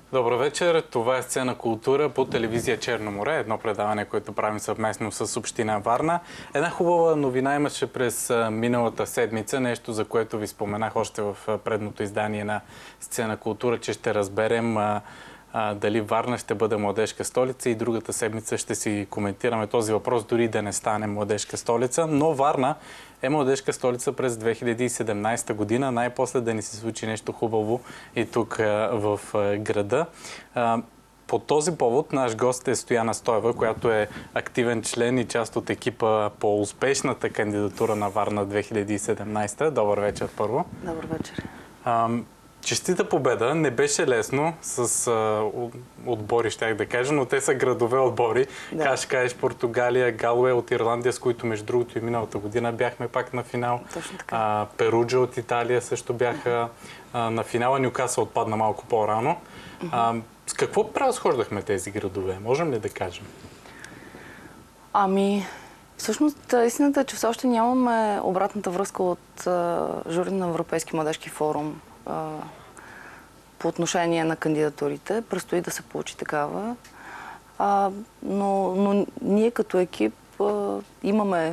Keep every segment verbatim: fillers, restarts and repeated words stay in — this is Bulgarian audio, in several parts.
Добър вечер. Това е Сцена култура по телевизия Черно море. Едно предаване, което правим съвместно с Община Варна. Една хубава новина имаше през миналата седмица. Нещо, за което ви споменах още в предното издание на Сцена култура, че ще разберем а, а, дали Варна ще бъде младежка столица и другата седмица ще си коментираме този въпрос, дори да не стане младежка столица. Но Варна е младежка столица през две хиляди и седемнадесета година. Най-после да ни се случи нещо хубаво и тук в града. По този повод наш гост е Стояна Стоева, която е активен член и част от екипа по успешната кандидатура на Варна две хиляди и седемнадесета. Добър вечер първо. Добър вечер. Честита победа. Не беше лесно с а, отбори, щях да кажа, но те са градове отбори. Да. Кашкаиш, Португалия, Галуе от Ирландия, с които между другото и миналата година бяхме пак на финал. Точно така. А, Перуджа от Италия също бяха а, на финала. Нюкасъл отпадна малко по-рано. Uh-huh. С какво преразхождахме тези градове? Можем ли да кажем? Ами, всъщност истината е, че все още нямаме обратната връзка от а, жури на Европейски младежки форум а, по отношение на кандидатурите. Предстои да се получи такава. А, но, но ние като екип а, имаме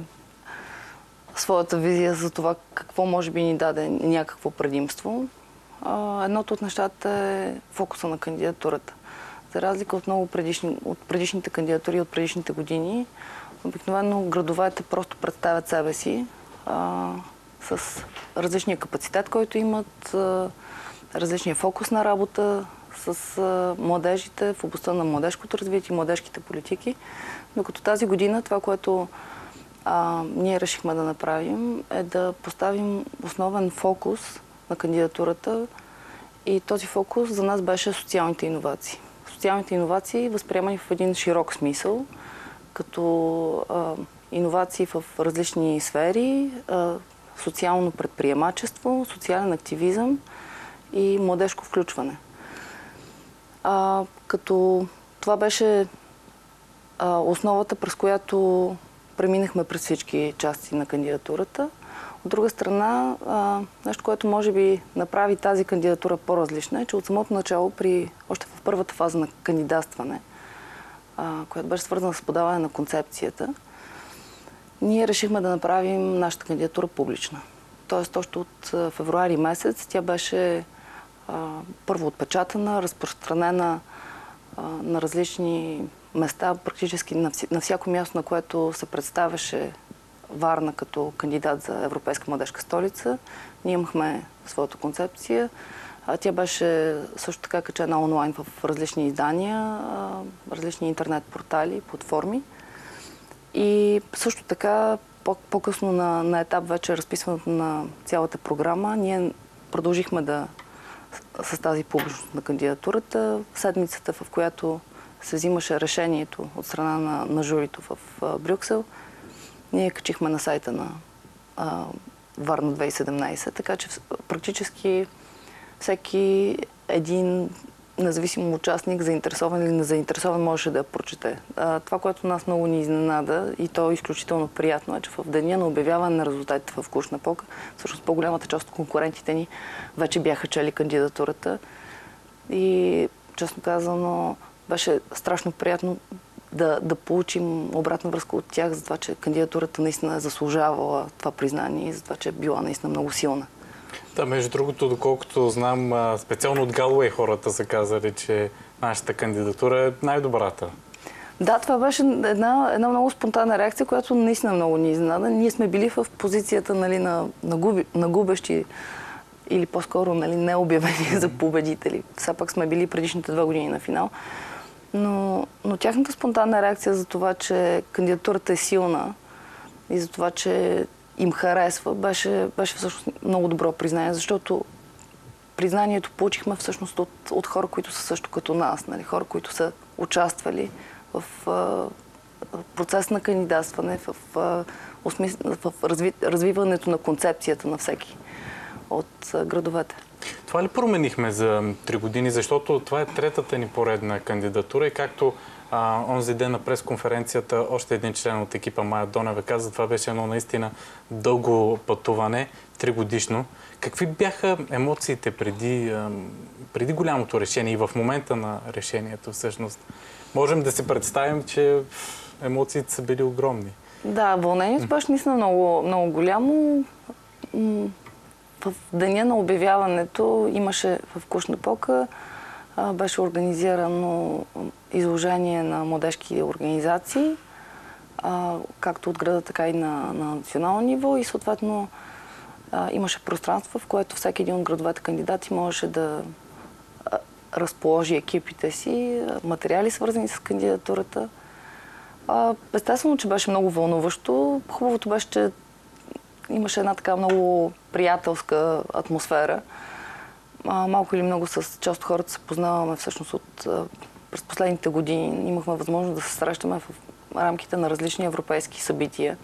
своята визия за това какво може би ни даде някакво предимство. А, едното от нещата е фокуса на кандидатурата. За разлика от много предишни, от предишните кандидатури от предишните години, обикновено градовете просто представят себе си а, с различния капацитет, който имат, а, различния фокус на работа с а, младежите в областта на младежкото развитие и младежките политики. Докато тази година това, което а, ние решихме да направим, е да поставим основен фокус на кандидатурата и този фокус за нас беше социалните иновации. Социалните иновации възприемани в един широк смисъл, като а, иновации в различни сфери, а, социално предприемачество, социален активизъм и младежко включване. А, като това беше а, основата, през която преминахме през всички части на кандидатурата. От друга страна, а, нещо, което може би направи тази кандидатура по-различна, е, че от самото начало, при, още в първата фаза на кандидатстване, а, която беше свързана с подаване на концепцията, ние решихме да направим нашата кандидатура публична. Тоест, още от февруари месец тя беше а, първо отпечатана, разпространена а, на различни места, практически на, вся, на всяко място, на което се представяше Варна като кандидат за Европейска младежка столица. Ние имахме своята концепция. Тя беше също така качена онлайн в различни издания, различни интернет портали, платформи. И също така по-късно на, на етап вече разписването на цялата програма, ние продължихме да с тази публичност на кандидатурата. Седмицата, в която се взимаше решението от страна на, на журито в Брюксел, ние качихме на сайта на а, Варна две хиляди и седемнадесета, така че практически всеки един независим участник, заинтересован или незаинтересован, можеше да я прочете. А, това, което нас много ни изненада и то е изключително приятно, е, че в деня на обявяване на резултатите в Клуж-Напока, всъщност по-голямата част от конкурентите ни вече бяха чели кандидатурата и, честно казано, беше страшно приятно Да, да получим обратна връзка от тях за това, че кандидатурата наистина е заслужавала това признание и за това, че е била наистина много силна. Да, между другото, доколкото знам, специално от Галуей хората са казали, че нашата кандидатура е най-добрата. Да, това беше една, една много спонтанна реакция, която наистина много ни изненада. Ние сме били в позицията, нали, на, на, губи, на губещи или по-скоро, нали, необявени за победители. Все пак сме били предишните две години на финал. Но, но тяхната спонтанна реакция за това, че кандидатурата е силна и за това, че им харесва, беше, беше всъщност много добро признание, защото признанието получихме всъщност от, от хора, които са също като нас, нали? Хора, които са участвали в а, процес на кандидатстване, в, а, осмис... в разви... развиването на концепцията на всеки от а, градовете. Това ли променихме за три години, защото това е третата ни поредна кандидатура и както а, онзи ден на пресконференцията още един член от екипа Мая Донева каза, това беше едно наистина дълго пътуване, тригодишно. Какви бяха емоциите преди, а, преди голямото решение и в момента на решението всъщност, можем да си представим, че емоциите са били огромни. Да, вълнението беше наистина много, много голямо. В деня на обявяването имаше в Кушнапока, беше организирано изложение на младежки организации, както от града, така и на, на национално ниво, и съответно имаше пространство, в което всеки един от градовете кандидати можеше да разположи екипите си, материали свързани с кандидатурата. Естествено, че беше много вълнуващо. Хубавото беше, че имаше една така много приятелска атмосфера. Малко или много с част от хората се познаваме всъщност от през последните години. Имахме възможност да се срещаме в рамките на различни европейски събития.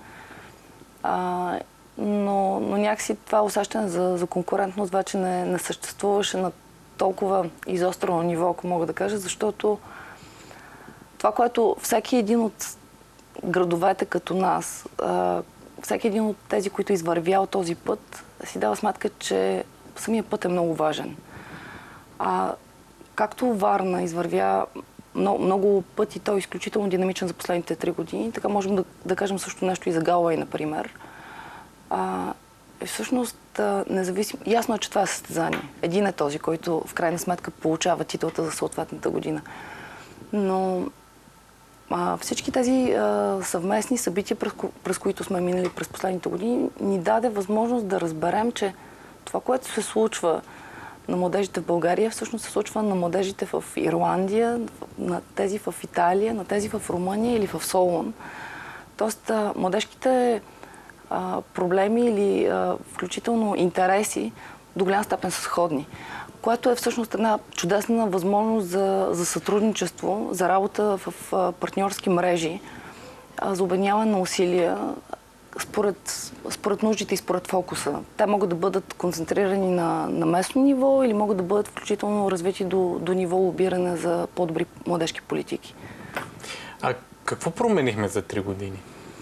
А, но, но някакси това усещане за, за конкурентност вече не, не съществуваше на толкова изострено ниво, ако мога да кажа, защото това, което всеки един от градовете като нас, а, всеки един от тези, които извървял този път, си дава сметка, че самия път е много важен. А, както Варна извървя много, много пъти, той е изключително динамичен за последните три години, така можем да, да кажем също нещо и за Галуей, например. А, всъщност, а, независимо... Ясно е, че това е състезание. Един е този, който в крайна сметка получава титлата за съответната година. Но а, всички тези а, съвместни събития, през, през които сме минали през последните години, ни даде възможност да разберем, че това, което се случва на младежите в България, всъщност се случва на младежите в Ирландия, на тези в Италия, на тези в Румъния или в Солун. Тоест, а, младежките а, проблеми или а, включително интереси до голям степен са сходни, което е всъщност една чудесна възможност за, за сътрудничество, за работа в а, партньорски мрежи, а, за обединяване на усилия според, според нуждите и според фокуса. Те могат да бъдат концентрирани на, на местно ниво или могат да бъдат включително развити до, до ниво лобиране за по-добри младежки политики. А какво променихме за три години?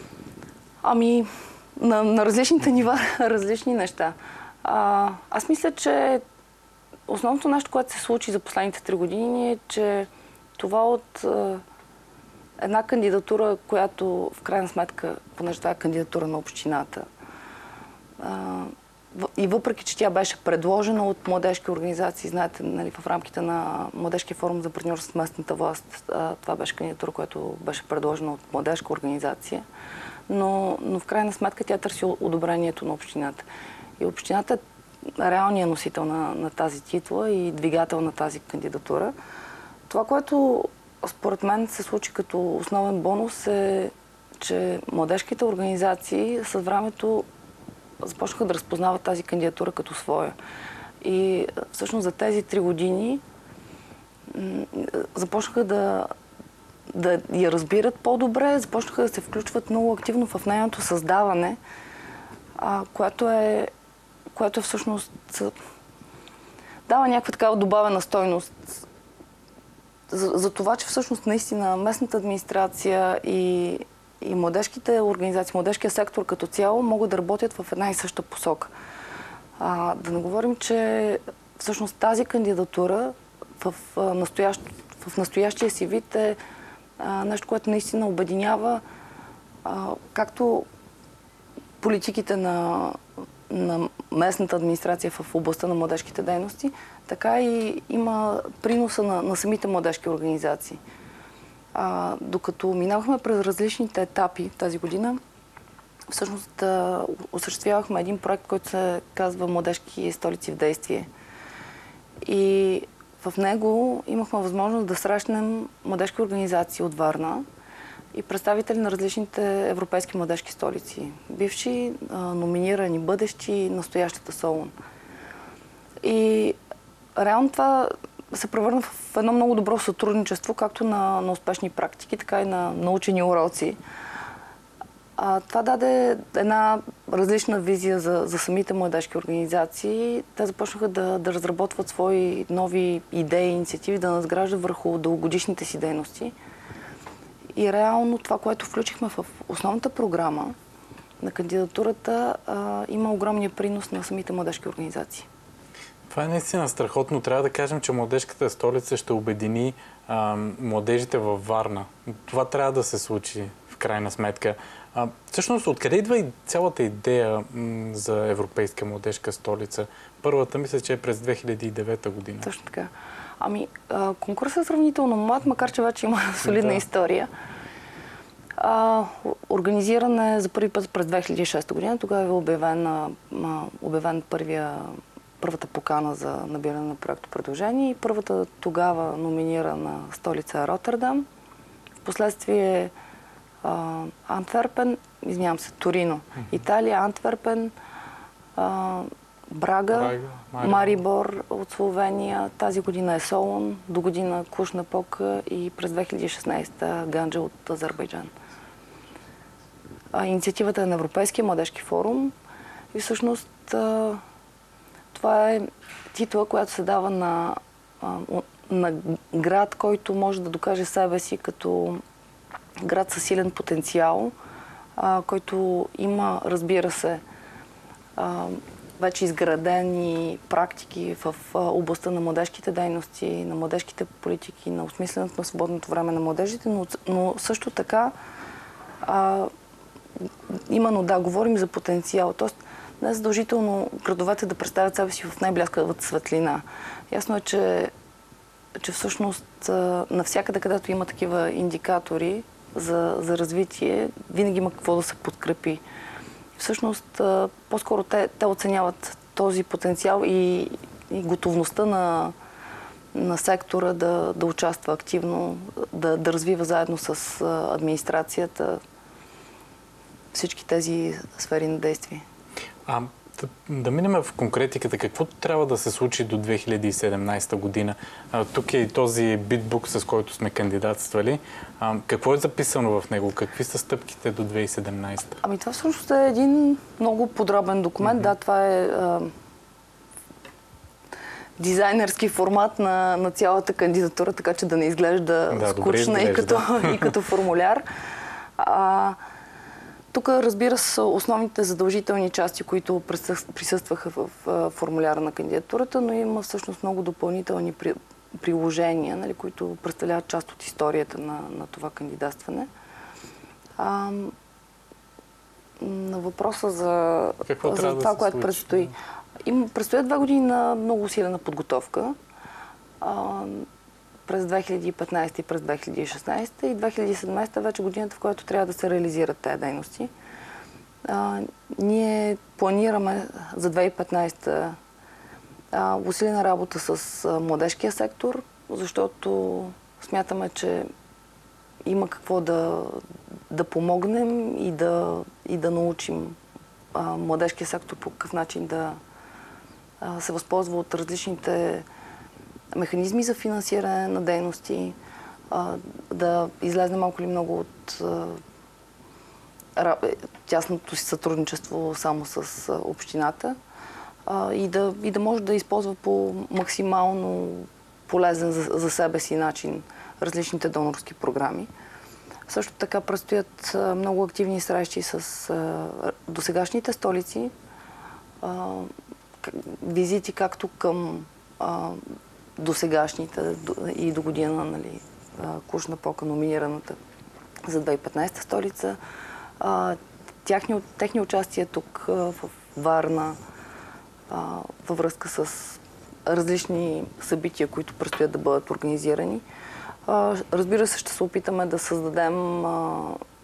Ами, на, на различните нива различни неща. А, аз мисля, че основното нещо, което се случи за последните три години е, че това от а, една кандидатура, която в крайна сметка, понеже това е кандидатура на общината, а, и въпреки, че тя беше предложена от младежки организации, знаете, нали, в рамките на Младежкия форум за партньорство с местната власт, а, това беше кандидатура, която беше предложена от младежка организация, но, но в крайна сметка тя търси одобрението на общината. И общината е реалният носител на, на тази титла и двигател на тази кандидатура. Това, което според мен се случи като основен бонус е, че младежките организации с времето започнаха да разпознават тази кандидатура като своя. И всъщност за тези три години започнаха да, да я разбират по-добре, започнаха да се включват много активно в нейното създаване, а, което е, което е всъщност дава някаква такава добавена стойност за, за това, че всъщност наистина местната администрация и, и младежките организации, младежкия сектор като цяло могат да работят в една и съща посока. А, да не говорим, че всъщност тази кандидатура в, настоящ, в настоящия си вид е а, нещо, което наистина обединява а, както политиките на, на местната администрация в областта на младежките дейности, така и има приноса на, на самите младежки организации. А, докато минавахме през различните етапи тази година, всъщност а, осъществявахме един проект, който се казва Младежки столици в действие. И в него имахме възможност да срещнем младежки организации от Варна и представители на различните европейски младежки столици. Бивши, а, номинирани, бъдещи, настоящата Солун. И реално това се превърна в едно много добро сътрудничество, както на, на успешни практики, така и на научени уроци. А, това даде една различна визия за, за самите младежки организации. Те започнаха да, да разработват свои нови идеи, инициативи, да надграждат върху дългогодишните си дейности. И реално това, което включихме в основната програма на кандидатурата, а, има огромния принос на самите младежки организации. Това е наистина страхотно. Трябва да кажем, че младежката столица ще обедини а, младежите във Варна. Това трябва да се случи в крайна сметка. А, всъщност, откъде идва и цялата идея м, за Европейска младежка столица? Първата мисля, че е през две хиляди и девета година. Точно така. Ами, а, конкурсът е сравнително млад, макар че вече има солидна Да. история. А, организиран е за първи път през две хиляди и шеста година. Тогава е обявен, а, обявен първия, първата покана за набиране на проекто предложение и първата тогава номинирана столица е Ротердам. Впоследствие а, Антверпен, извинявам се, Торино, mm-hmm. Италия, Антверпен, а, Брага, Брага Марибор. Марибор от Словения. Тази година е Солун, до година Клуж-Напока и през две хиляди и шестнадесета Ганджа от Азербайджан. А, инициативата е на Европейския младежки форум и всъщност а, това е титла, която се дава на, а, на град, който може да докаже себе си като град със силен потенциал, а, който има, разбира се, а, вече изградени практики в а, областта на младежките дейности, на младежките политики, на осмисленето на свободното време на младежите, но, но също така а, именно да, говорим за потенциал. Тоест, не е задължително градовете да представят себе си в най-бляскавата светлина. Ясно е, че, че всъщност навсякъде, където има такива индикатори за, за развитие, винаги има какво да се подкрепи. Всъщност, по-скоро те, те оценяват този потенциал и, и готовността на, на сектора да, да участва активно, да, да развива заедно с администрацията всички тези сфери на действие. А, да, да минем в конкретиката. Какво трябва да се случи до две хиляди и седемнадесета година? А, тук е и този битбук, с който сме кандидатствали. А, какво е записано в него? Какви са стъпките до две хиляди и седемнадесета? Ами това всъщност е един много подробен документ. Mm-hmm. Да, това е а, дизайнерски формат на, на цялата кандидатура, така че да не изглежда да, скучна и като, и като формуляр. А, Тук, разбира се, са основните задължителни части, които присъстваха в формуляра на кандидатурата, но има всъщност много допълнителни приложения, нали, които представляват част от историята на, на това кандидатстване. А, на въпроса за, за това, да което случи? предстои. Им предстоят две години на много усилена подготовка. А, през две хиляди и петнадесета и през две хиляди и шестнадесета и две хиляди и седемнадесета вече годината, в която трябва да се реализират тези дейности. А, ние планираме за две хиляди и петнадесета а, усилена работа с а, младежкия сектор, защото смятаме, че има какво да, да помогнем и да, и да научим а, младежкия сектор по какъв начин да а, се възползва от различните механизми за финансиране на дейности, а, да излезне малко или много от а, тясното си сътрудничество само с а, общината а, и, да, и да може да използва по максимално полезен за, за себе си начин различните донорски програми. Също така предстоят а, много активни срещи с а, досегашните столици, а, визити както към а, досегашните и до година, нали, Клуж-Напока, номинираната за две хиляди и петнадесета столица. А, тяхни, техни участия тук а, в Варна а, във връзка с различни събития, които предстоят да бъдат организирани. А, разбира се, ще се опитаме да създадем, а,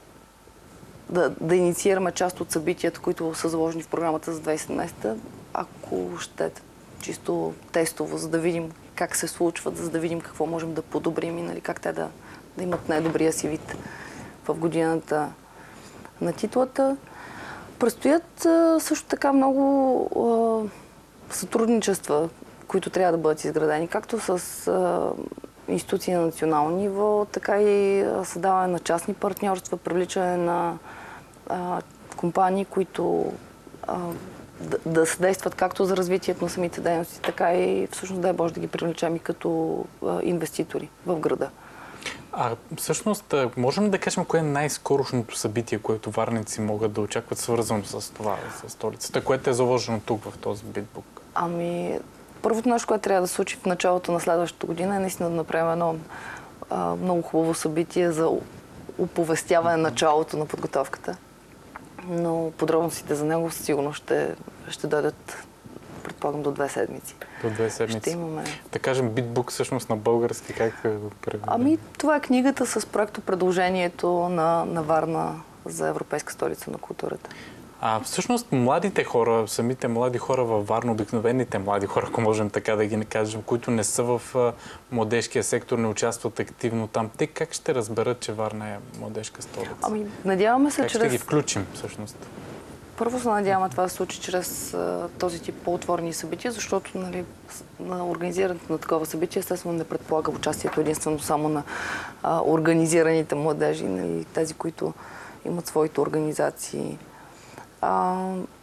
да, да инициираме част от събитията, които са заложени в програмата за две хиляди и седемнадесета, ако ще чисто тестово, за да видим как се случват, за да видим какво можем да подобрим и нали, как те да, да имат най-добрия си вид в годината на титлата. Предстоят а, също така много а, сътрудничества, които трябва да бъдат изградени, както с а, институции на национално ниво, така и а, създаване на частни партньорства, привличане на а, компании, които а, Да, да съдействат както за развитието на самите дейности, така и всъщност да е Боже да ги привлечем и като а, инвеститори в града. А всъщност, можем да кажем кое е най-скорошното събитие, което варници могат да очакват свързано с това, с столицата, което е заложено тук в този битбук? Ами, първото нещо, което трябва да се случи в началото на следващата година е наистина да направим едно а, много хубаво събитие за оповестяване началото на подготовката. Но подробностите за него сигурно ще, ще дойдат, предполагам, до две седмици. До две седмици. Ще имаме. Да кажем, битбук всъщност на български, как го преведем? Ами, това е книгата с проекто предложението на, на Варна за Европейска столица на културата. А всъщност младите хора, самите млади хора във Варна, обикновените млади хора, ако можем така да ги кажем, които не са в младежкия сектор, не участват активно там, те как ще разберат, че Варна е младежка столица? Ами, надяваме се, как чрез... ще ги включим всъщност? Първо се надяваме това да се случи чрез а, този тип по-отворени събития, защото нали, на организирането на такова събитие естествено не предполага участието единствено само на а, организираните младежи, нали, тези, които имат своите организации. А,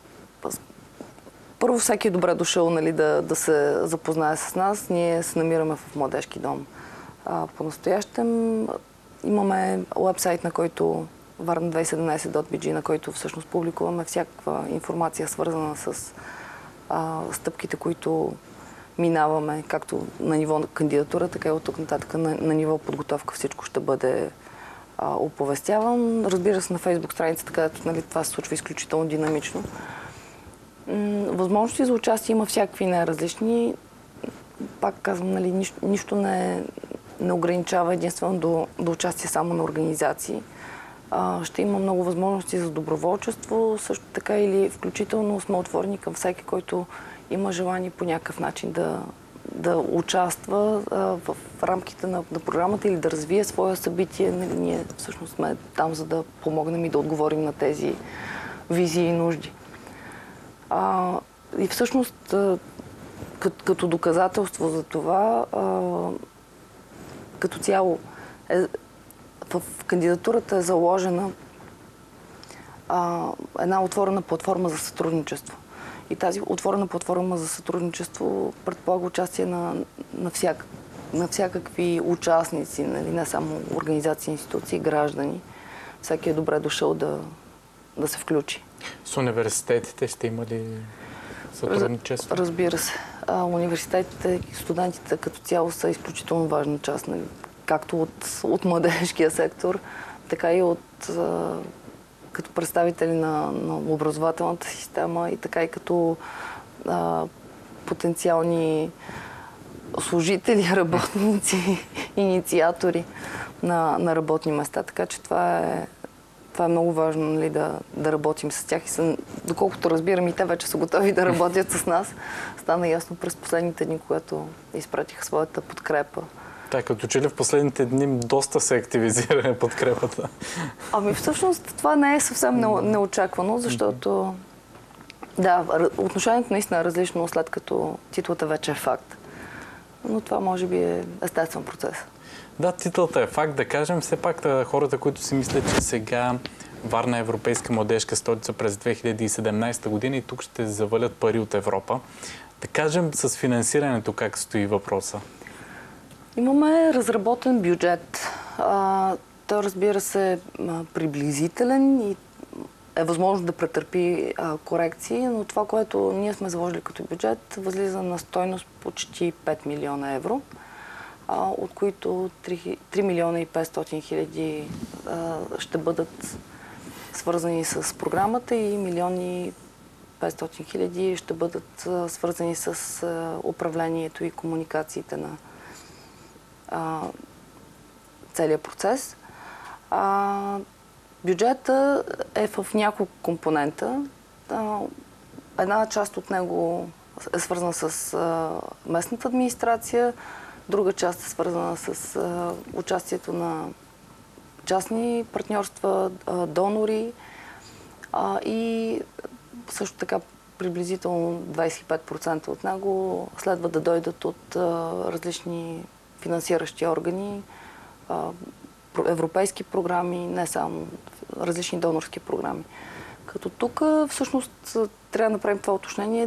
първо всеки е добре дошъл нали, да, да се запознае с нас. Ние се намираме в Младежки дом. А, по-настоящем имаме уебсайт, на който варна две хиляди и седемнадесет точка би джи, на който всъщност публикуваме всякаква информация, свързана с а, стъпките, които минаваме, както на ниво на кандидатура, така и от тук нататък на, на ниво подготовка. Всичко ще бъде а, оповестяван. Разбира се, на Фейсбук страницата, където нали, това се случва изключително динамично. М- възможности за участие има всякакви най-различни. Пак казвам, нали, нищо, нищо не, не ограничава единствено до, до участие само на организации. Ще има много възможности за доброволчество, също така или включително сме отворени към всеки, който има желание по някакъв начин да, да участва а, в рамките на, на програмата или да развие свое събитие. Ние всъщност сме там, за да помогнем и да отговорим на тези визии и нужди. А, и всъщност, а, като, като доказателство за това, а, като цяло е в кандидатурата е заложена а, една отворена платформа за сътрудничество. И тази отворена платформа за сътрудничество предполага участие на, на, всяк, на всякакви участници, нали, не само организации, институции, граждани. Всеки е добре дошъл да, да се включи. С университетите ще има ли сътрудничество? Разбира се. А, университетите и студентите като цяло са изключително важна част, нали, както от, от младежкия сектор, така и от, а, като представители на, на образователната система и така и като а, потенциални служители, работници, инициатори на, на работни места. Така че това е, това е много важно нали, да, да работим с тях. И са, доколкото разбирам, и те вече са готови да работят с нас. Стана ясно през последните дни, когато изпратиха своята подкрепа. Да, като че ли в последните дни доста се активизира подкрепата. Ами всъщност това не е съвсем неочаквано, защото да, отношението наистина е различно, след като титлата вече е факт. Но това може би е естествен процес. Да, титлата е факт, да кажем. Все пак хората, които си мислят, че сега Варна е европейска младежка столица през две хиляди и седемнадесета година и тук ще завалят пари от Европа. Да кажем с финансирането как стои въпроса. Имаме разработен бюджет. А, той, разбира се, приблизителен и е възможно да претърпи а, корекции, но това, което ние сме заложили като бюджет, възлиза на стойност почти пет милиона евро, а, от които три милиона и петстотин хиляди ще бъдат свързани с програмата и милион и петстотин хиляди ще бъдат а, свързани с а, управлението и комуникациите на целият процес. А, бюджета е в няколко компонента. А, една част от него е свързана с а, местната администрация, друга част е свързана с а, участието на частни партньорства, а, донори а, и също така приблизително двадесет и пет процента от него следва да дойдат от а, различни финансиращи органи, европейски програми, не само различни донорски програми. Като тук всъщност трябва да направим това уточнение.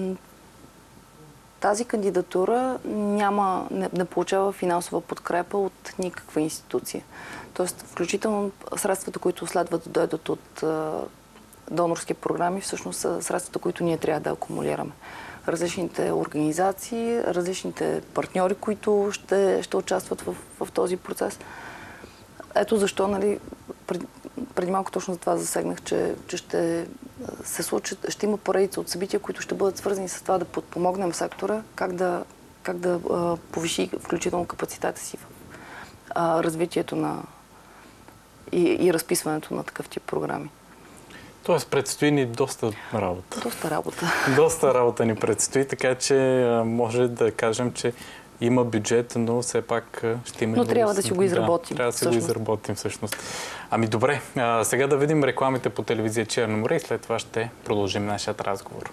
Тази кандидатура няма, не, не получава финансова подкрепа от никаква институция. Тоест, включително средствата, които следват да дойдат от донорски програми, всъщност са средствата, които ние трябва да акумулираме. различните организации, различните партньори, които ще, ще участват в, в този процес. Ето защо, нали, пред, преди малко точно за това засегнах, че, че ще се случат, ще има поредица от събития, които ще бъдат свързани с това да подпомогнем сектора, как да, как да а, повиши включително капацитета си в а, развитието на и, и разписването на такъв тип програми. Тоест предстои ни доста работа. Доста работа. Доста работа ни предстои, така че а, може да кажем, че има бюджет, но все пак ще има... Но трябва да си го изработим. Да, трябва да си всъщност. го изработим всъщност. Ами добре, а, сега да видим рекламите по телевизия Черно море и след това ще продължим нашия разговор.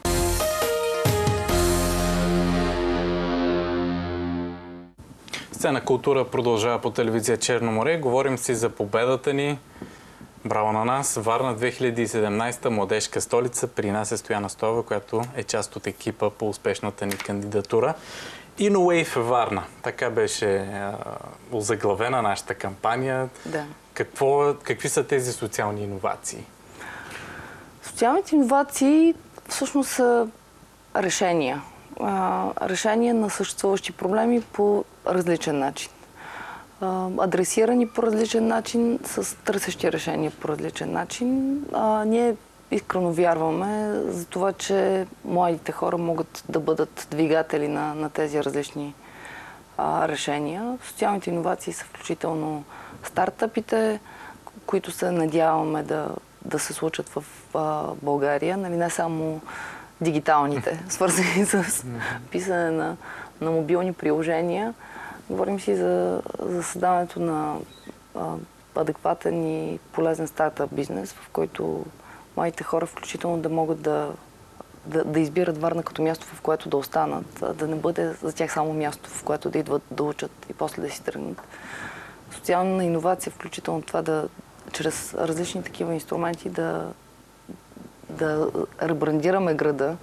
Сцена култура продължава по телевизия Черно море. Говорим си за победата ни. Браво на нас! Варна две хиляди и седемнадесета младежка столица. При нас е Стояна Стоева, която е част от екипа по успешната ни кандидатура. InnoWave Варна. Така беше а, озаглавена нашата кампания. Да. Какво, какви са тези социални иновации? Социалните иновации всъщност са решения. А, решения на съществуващи проблеми по различен начин. А, адресирани по различен начин, с търсещи решения по различен начин. А, ние искрено вярваме за това, че младите хора могат да бъдат двигатели на, на тези различни а, решения. Социалните иновации са включително стартъпите, които се надяваме да, да се случат в а, България. Нали, не само дигиталните, свързани с писане на, на мобилни приложения. Говорим си за, за създаването на а, адекватен и полезен стартъп бизнес, в който младите хора включително да могат да, да, да избират Варна като място, в което да останат, да не бъде за тях само място, в което да идват да учат и после да си тръгнат. Социална иновация, включително това да, чрез различни такива инструменти да, да ребрандираме града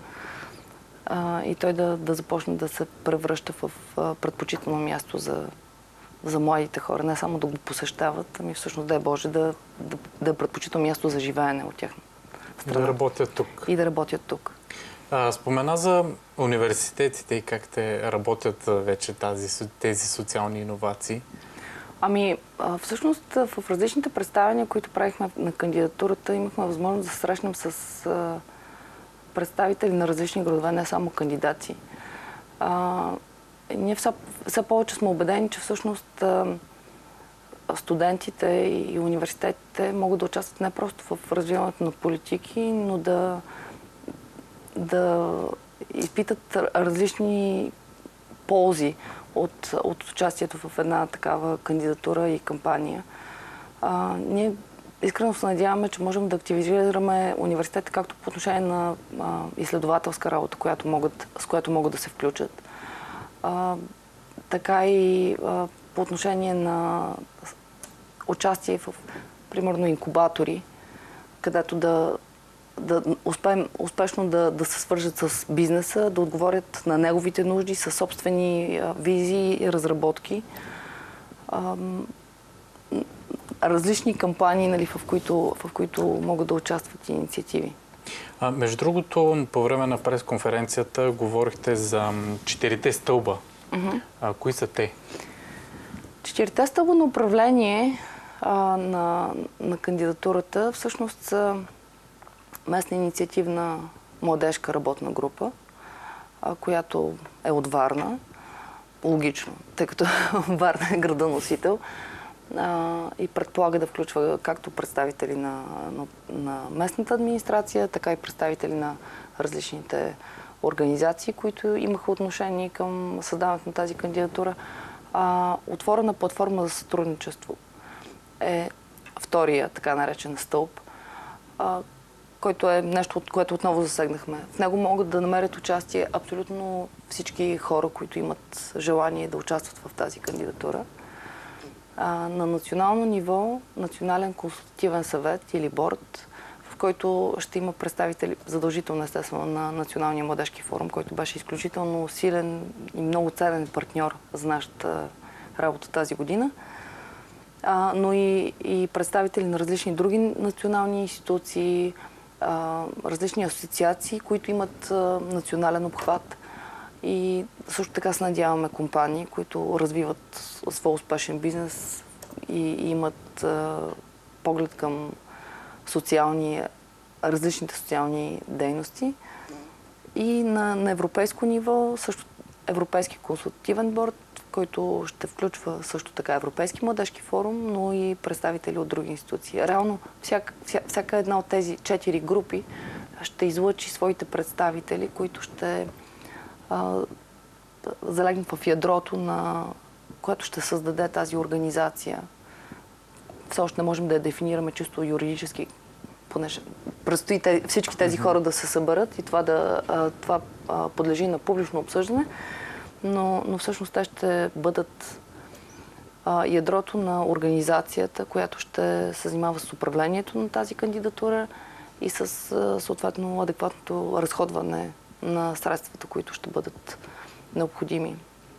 а, и той да, да започне да се превръща в а, предпочитано място за, за младите хора. Не само да го посещават, ами всъщност дай Боже да, да, да е предпочитано място за живеене от тях. Да работят тук. И да работят тук. А, спомена за университетите и как те работят вече тази, тези социални иновации. Ами, всъщност в различните представяния, които правихме на кандидатурата, имахме възможност да се срещнем с а, представители на различни градове, не само кандидати. А, ние все, все повече сме убедени, че всъщност а, студентите и университетите могат да участват не просто в развиването на политики, но да, да изпитат различни ползи от, от участието в една такава кандидатура и кампания. А, ние искрено се надяваме, че можем да активизираме университетите както по отношение на а, изследователска работа, която могат, с която могат да се включат, а, така и а, по отношение на участие в, примерно, инкубатори, където да, да успеем успешно да, да се свържат с бизнеса, да отговорят на неговите нужди, със собствени а, визии и разработки. А, различни кампании, нали, в, които, в които могат да участват инициативи. А, между другото, по време на пресконференцията говорихте за четирите стълба. Uh-huh. А, кои са те? Четирите стълба на управление а, на, на кандидатурата всъщност са местна инициативна младежка работна група, а, която е от Варна. Логично, тъй като Варна е града носител а, и предполага да включва както представители на, на, на местната администрация, така и представители на различните организации, които имаха отношение към създаването на тази кандидатура. А, отворена платформа за сътрудничество е втория така наречен стълб, а, който е нещо, от което отново засегнахме. В него могат да намерят участие абсолютно всички хора, които имат желание да участват в тази кандидатура. А, на национално ниво, Национален консултативен съвет или борд, в който ще има представители, задължително естествено, на Националния младежки форум, който беше изключително силен и много ценен партньор за нашата работа тази година, а, но и, и представители на различни други национални институции, а, различни асоциации, които имат а, национален обхват. И също така се надяваме компании, които развиват свой успешен бизнес и, и имат а, поглед към социални, различните социални дейности. И на, на европейско ниво също Европейски консултативен борд, който ще включва също така Европейски младежки форум, но и представители от други институции. Реално всяка, всяка една от тези четири групи ще излъчи своите представители, които ще а, залегнат в ядрото, на което ще създаде тази организация. Все още не можем да я дефинираме чисто юридически, понеже предстои те, всички тези хора да се съберат и това, да, а, това а, подлежи на публично обсъждане, но, но всъщност те ще бъдат а, ядрото на организацията, която ще се занимава с управлението на тази кандидатура и с а, съответно адекватното разходване на средствата, които ще бъдат необходими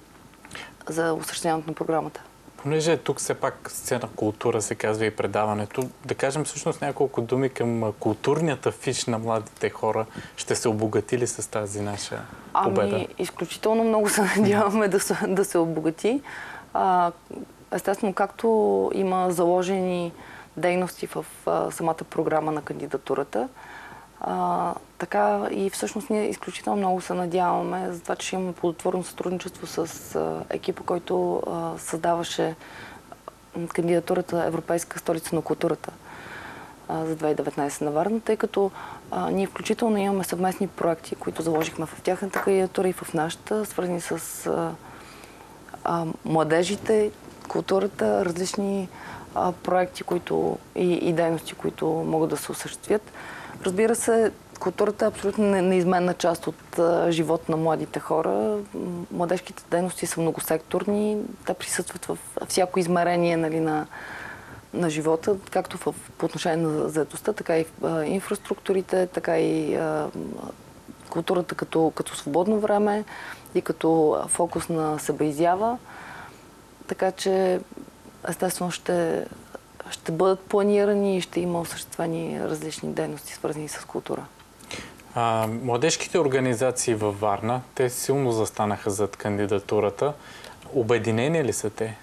за осъществяването на програмата. Понеже тук все пак сцена култура се казва и предаването, да кажем всъщност няколко думи към културният афиш на младите хора. Ще се обогати ли с тази наша победа? Ами, изключително много се надяваме да се, да се обогати. А, естествено, както има заложени дейности в а, самата програма на кандидатурата, а, така и всъщност ние изключително много се надяваме за това, че ще имаме плодотворно сътрудничество с а, екипа, който а, създаваше кандидатурата Европейска столица на културата а, за две хиляди и деветнадесета на Варна, тъй като а, ние включително имаме съвместни проекти, които заложихме в тяхната кандидатура и в нашата, свързани с а, а, младежите, културата, различни а, проекти които, и, и дейности, които могат да се осъществят. Разбира се, културата е абсолютно неизменна част от а, живота на младите хора. Младежките дейности са многосекторни. Те присъстват в всяко измерение, нали, на, на живота, както в, по отношение на заедостта, така и в а, инфраструктурите, така и а, културата като, като свободно време и като фокус на себеизява. Така че, естествено, ще... ще бъдат планирани и ще има осъществени различни дейности, свързани с култура. А, младежките организации във Варна, те силно застанаха зад кандидатурата. Обединени ли са те?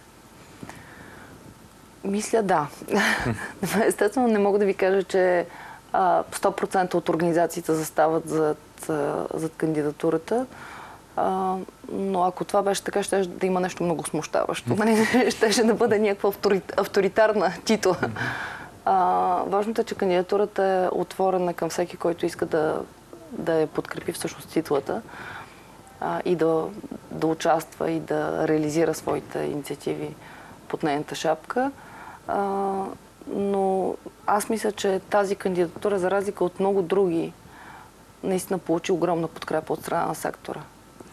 Мисля, да. Естествено, не мога да ви кажа, че а, сто процента от организациите застават зад, а, зад кандидатурата. А, но ако това беше така, ще да има нещо много смущаващо. Щеше да бъде някаква авторитарна титла. А, важното е, че кандидатурата е отворена към всеки, който иска да, да я подкрепи всъщност титлата а, и да, да участва и да реализира своите инициативи под нейната шапка. А, но аз мисля, че тази кандидатура, за разлика от много други, наистина получи огромна подкрепа от страна на сектора.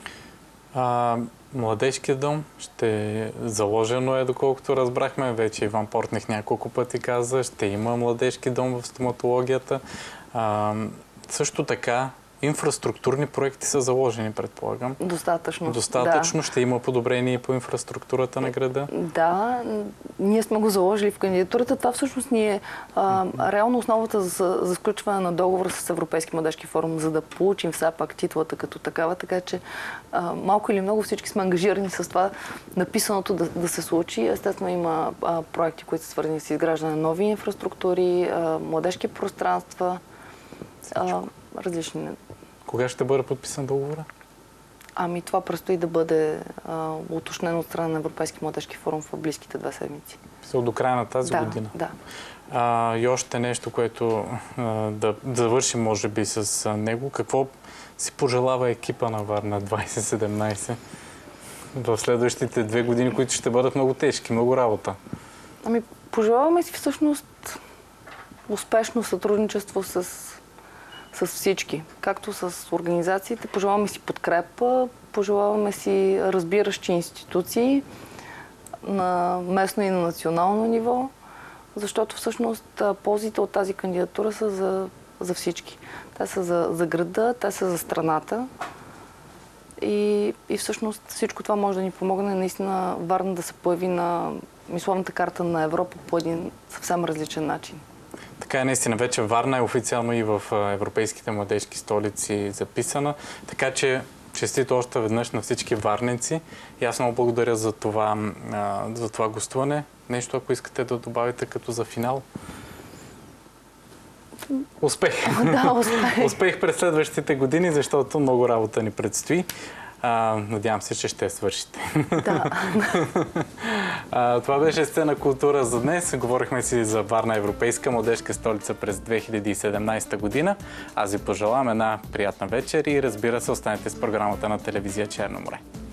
А, Младежкият дом ще заложено е, доколкото разбрахме. Вече Иван Портних няколко пъти каза, ще има младежки дом в стоматологията. А, също така, инфраструктурни проекти са заложени, предполагам. Достатъчно. Достатъчно. Да. Ще има подобрение по инфраструктурата на града? Да, ние сме го заложили в кандидатурата. Това всъщност ни е а, реално основата за, за сключване на договор с Европейски младежки форум, за да получим все пак титлата като такава. Така че а, малко или много всички сме ангажирани с това написаното да, да се случи. Естествено има а, проекти, които са свързани с изграждане на нови инфраструктури, а, младежки пространства, а, различни. Кога ще бъде подписан договора? Ами това предстои да бъде а, уточнено от страна на Европейски младежки форум в близките две седмици. До края на тази да, година? Да. А, и още нещо, което а, да завършим може би с а, него. Какво си пожелава екипа на Варна двайсет седемнайсет в следващите две години, които ще бъдат много тежки, много работа? Ами пожелаваме си всъщност успешно сътрудничество с с всички, както с организациите. Пожелаваме си подкрепа, пожелаваме си разбиращи институции на местно и на национално ниво, защото всъщност ползите от тази кандидатура са за, за всички. Те са за, за града, те са за страната и, и всъщност всичко това може да ни помогне наистина Варна да се появи на мисловната карта на Европа по един съвсем различен начин. Така е, наистина. Вече Варна е официално и в европейските младежки столици записана. Така че Честито още веднъж на всички варненци. И аз много благодаря за това, а, за това гостуване. Нещо, ако искате да добавите като за финал. Успех! Да, успех! Успех през следващите години, защото много работа ни предстои. А, надявам се, че ще свършите. Да. а, това беше Сцена култура за днес. Говорихме си за Варна, европейска младежка столица през две хиляди и седемнадесета година. Аз ви пожелавам една приятна вечер и разбира се, останете с програмата на телевизия Черно море.